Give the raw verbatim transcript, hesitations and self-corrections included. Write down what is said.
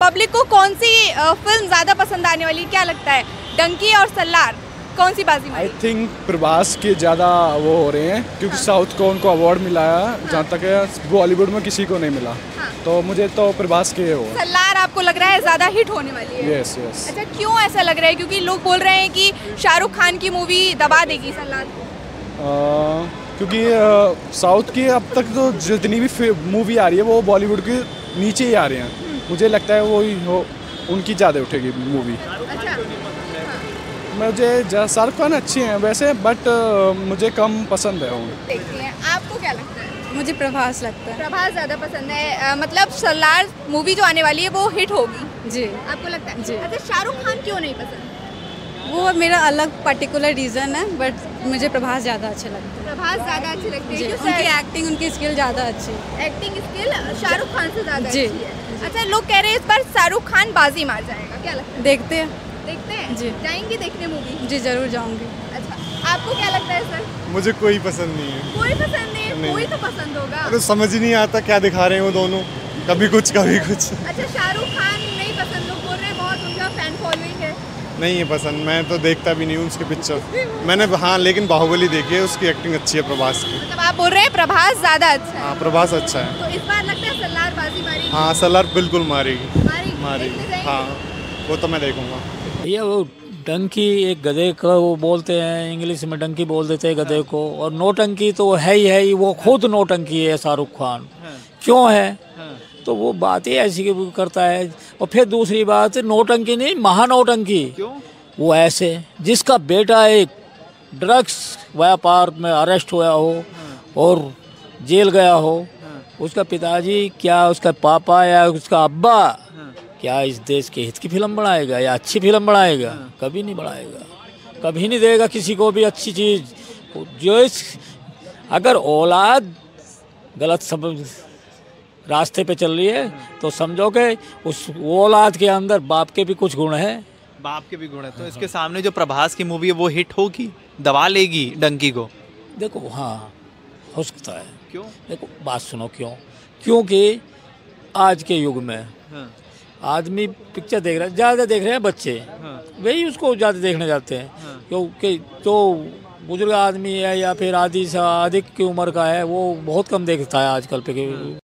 Public को कौन सी film ज़्यादा पसंद आने वाली है, क्या लगता है? डंकी और सलार, कौन सी बाजी आई मारी? थिंक प्रभास के ज़्यादा वो हो रहे हैं क्योंकि हाँ। साउथ को उनको अवार्ड मिला है, हाँ। जहाँ तक है बॉलीवुड में किसी को नहीं मिला। हाँ। तो मुझे तो प्रभास के हो। सलार आपको लग रहा है ज़्यादा हिट होने वाली है? Yes yes. अच्छा, क्यों ऐसा लग रहा है? क्योंकि लोग बोल रहे हैं कि शाहरुख खान की मूवी दबा देगी सलार को। क्योंकि आ, साउथ की अब तक तो जितनी भी मूवी आ रही है वो बॉलीवुड के नीचे ही आ रहे हैं। मुझे लगता है वो ही हो उनकी ज़्यादा उठेगी मूवी। अच्छा, मुझे शाहरुख खान अच्छे हैं वैसे, बट मुझे कम पसंद है वो। देखते हैं आपको क्या लगता है? मुझे प्रभास लगता है। प्रभास ज़्यादा पसंद है, अ, मतलब सलार मूवी जो आने वाली है वो हिट होगी, जी आपको लगता है? जी। अच्छा, शाहरुख खान क्यों नहीं पसंद? वो मेरा अलग पर्टिकुलर रीज़न है, बट मुझे प्रभास ज़्यादा अच्छे लगते हैं। प्रभास ज़्यादा अच्छे लगते हैं जी, क्यों? उनकी एक्टिंग, उनकी स्किल ज़्यादा अच्छी है। एक्टिंग स्किल शाहरुख खान से ज़्यादा जी। अच्छी है। अच्छा, लोग कह रहे हैं इस बार शाहरुख खान बाजी मार जाएगा, क्या लगता है? देखते हैं। देखते हैं जी। जाएंगे देखने मूवी? जी ज़रूर जाऊंगी। अच्छा, आपको क्या लगता है सर? मुझे कोई पसंद नहीं है। कोई पसंद नहीं है? नहीं। कोई तो पसंद होगा। अरे समझ ही नहीं आता क्या दिखा रहे हैं वो दोनों, कभी कुछ कभी कुछ। अच्छा, शाहरुख खान नहीं पसंद, लोग बोल रहे हैं बहुत उनका फैन फॉलोइंग है। नहीं है पसंद, मैं तो देखता भी नहीं हूँ उसके पिक्चर। मैंने हाँ लेकिन बाहुबली देखी है, उसकी एक्टिंग अच्छी है प्रभास की। मतलब आप बोल रहे हैं प्रभास ज़्यादा अच्छा है? हाँ प्रभास अच्छा है। तो इस बार लगता है सलार बाजी मारेगी? हाँ सलार बिल्कुल मारेगी मारेगी? मारेगी देखने जाएंगे? हाँ वो तो मैं देखूंगा। भैया वो डंकी एक गधे का वो बोलते हैं, इंग्लिश में डंकी बोल देते हैं गधे को, और नोटंकी तो है ही है ही, वो खुद नोटंकी है शाहरुख खान। क्यों है? तो वो बात ही ऐसी कि करता है। और फिर दूसरी बात, नोटंकी नहीं, महानोटंकी। क्यों? वो ऐसे जिसका बेटा एक ड्रग्स व्यापार में अरेस्ट हुआ हो और जेल गया हो, उसका पिताजी क्या उसका पापा या उसका अब्बा क्या इस देश के हित की फिल्म बनाएगा या अच्छी फिल्म बनाएगा? कभी नहीं बनाएगा, कभी नहीं देगा किसी को भी अच्छी चीज़। जो इस अगर औलाद गलत सब रास्ते पे चल रही है तो समझो कि उस औलाद के अंदर बाप के भी कुछ गुण हैं। बाप के भी गुण है। तो इसके सामने जो प्रभास की मूवी है वो हिट होगी, दबा लेगी डंकी को? देखो हाँ हो सकता है। क्यों? देखो बात सुनो क्यों, क्योंकि आज के युग में हाँ। आदमी पिक्चर देख रहा है, ज़्यादा देख रहे हैं बच्चे, हाँ। वही उसको ज़्यादा देखने जाते हैं। हाँ। क्योंकि जो बुजुर्ग आदमी है या फिर आदि से अधिक की उम्र का है वो बहुत कम देखता है आजकल पे।